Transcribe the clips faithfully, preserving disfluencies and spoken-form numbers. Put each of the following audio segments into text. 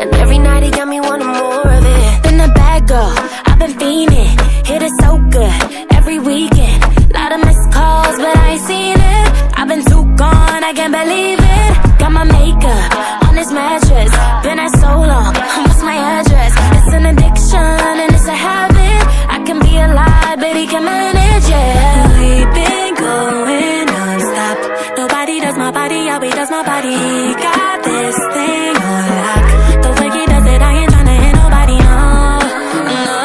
and every night he got me wanting more of it. Been a bad girl, I've been fiending, hit it so good every weekend. Lot of missed calls, but I ain't seen it. I've been too gone, I can't believe it. Got my makeup on this mattress, been at so long, what's my address? It's an addiction and it's a habit. I can be a lie, but he can manage it. We've been going non-stop. Nobody does my body, how he does my body. He got this thing on lock. The way he does it, I ain't tryna hit nobody, no, no.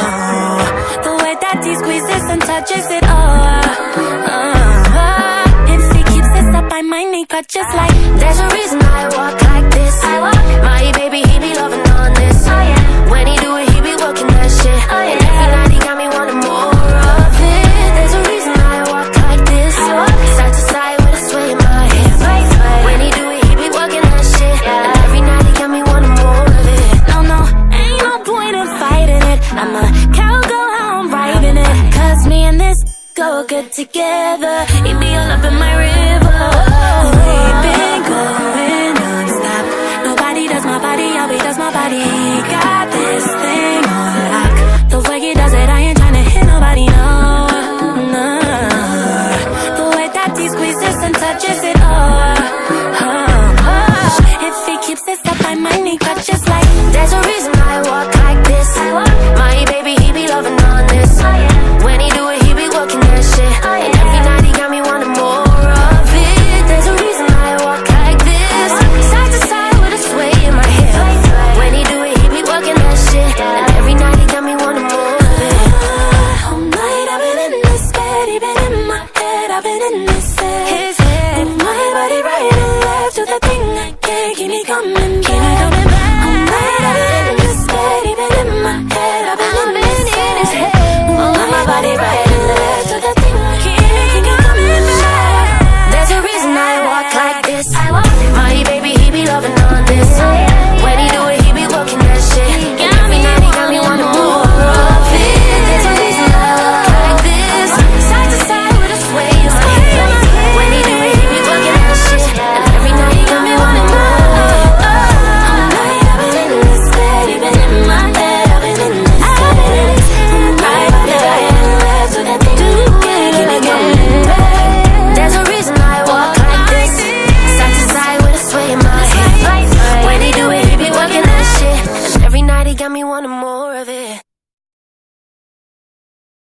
The way that he squeezes and touches it, oh, uh, uh. If he keeps this up, I might need crutches like. There's a reason I walk like this. I walk. My baby, he be loving on this. Oh yeah. When he do it, he be working that shit. Oh yeah. And every night he got me wanting more of it. There's a reason I walk like this. I walk. Side to side with a sway in my hip. Sway, sway. When he do it, he be working that shit. Yeah. And every night he got me wanting more of it. No, no, ain't no point in fighting it. I'm a cowgirl, how I'm riding it. Cause me and this go good together. He be all up in my river. We've been going non-stop. Nobody does my body, how he does my body. He got this thing on lock. The way he does it, I ain't tryna hit nobody, no, no. The way that he squeezes and touches it, oh, oh, oh. If he keeps this up, I might need crutches like. There's a reason I walk like this. I walk. My baby, he be loving on this. Oh yeah. When he do it, he be working that shit. Oh yeah. And every night he got me wanting more of it. There's a reason I walk like this. Side to side with a sway in my hip. When he do it, he be working that shit. And every night he got me wanting more of it. All night I've been in this bed, he been in my head, I've been in his head. His head. With my body right and left, do the thing I can't keep me coming back. Keep me coming back. All night I've been in this bed, he been in my head, I've been in his head. With my body right and left, do the thing I can't keep me coming back. There's a reason I walk like this. I walk. My baby, he be loving on this. When he do it, he be working that shit. And every night he got me wanting more of it. There's a reason I walk like this. Side to side with a sway in my hip. When he do it, he be working that shit. And every night he got me wanting more of it. All night I've been in this bed, he been in my head, I've been in this head. My body right and left, so that thing you can't keep me coming back. There's a reason I walk like this. Side to side with a sway in my hip. When he do it, he be working that shit. And every night he got me wanting more.